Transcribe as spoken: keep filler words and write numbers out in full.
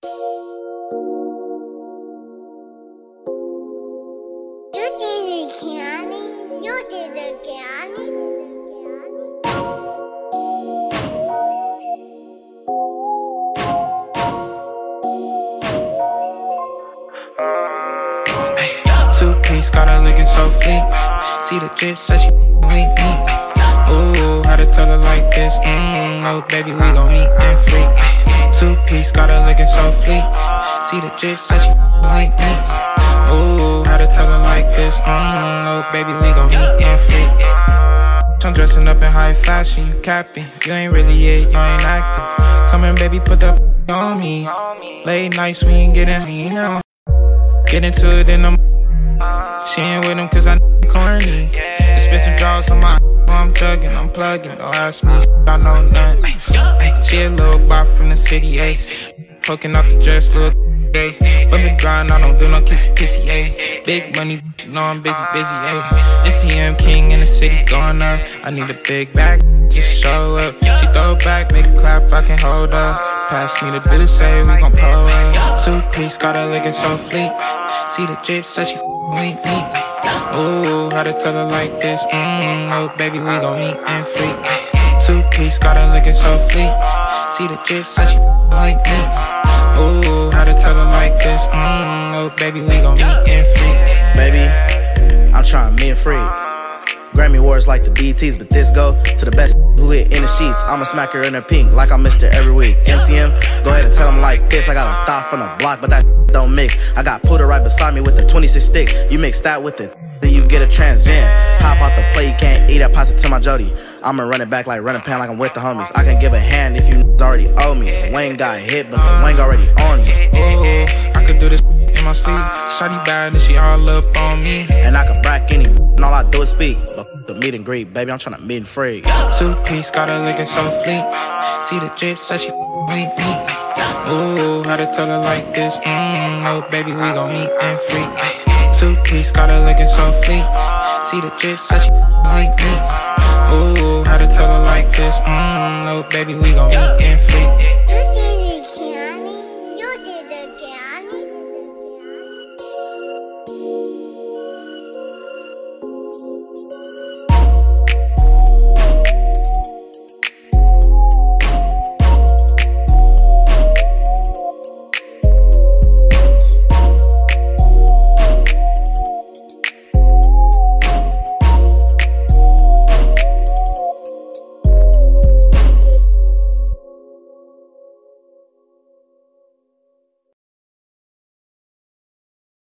Two-piece, got her looking so fleek. See the drip, said she with me. Ooh, how to tell her like this? Mmm, no, baby, we gon' meet and freak. Two-piece, got her looking so fleek. See the drip, said she with me. Ooh, how to tell her like this? Mmm, no, baby, we gon' meet and freak. I'm dressing up in high fashion, you capping. You ain't really it, you ain't acting. Come in, baby, put that on me. Late nights, we ain't getting, you know. Get into it in the she ain't with him cause I corny. Just spit some draws on my I'm thuggin', I'm plugging. Don't ask me, I know nothing. Ay, she a little bar from the city, ayy. Poking out the dress, little ayy. From the grind, I don't do no kissy kissy, ayy. Big money, you know I'm busy, busy, ayy. M C M king in the city going up. I need a big bag, just show up. She throw it back, make it clap, I can hold up. Pass me the do say we gon' pull up. Two-piece, got her looking so fleek. See the drip, said she with me. Ooh, how to tell her like this? Mmm, no, baby, we gon' meet and freak. Two-piece, got her looking so fleek. See the drip, said she with me. Ooh, how to tell her like this? Mmm, no, baby, we gon' meet and freak. Baby, I'm trying to meet and freak. Grammy Awards like the B Ts, but this go to the best who hit in the sheets. I'ma smack her in her pink like I'm Mister every week. M C M, go ahead and tell him like this. I got a thought from the block, but that don't mix. I got Puda right beside me with a twenty-six stick. You mix that with it, then you get a transient. Hop out the plate, you can't eat that pasta to my Jody. I'ma run it back like running pan like I'm with the homies. I can give a hand if you already owe me. Wayne got hit, but the Wayne already on me. Ooh, I could do this in my sleep. Shawty bad and she all up on me. And I can brack any, and all I do is speak. But the meet and greet, baby, I'm tryna meet and freak. Two-piece, got her looking so fleek. See the drip, said she with me. Ooh, how to tell her like this? Mmm, no, baby, we gon' meet and freak. Two-piece, got her looking so fleek. See the drip, said she with me. Ooh, how to tell her like this? Mmm, no, baby, we gon' meet and freak.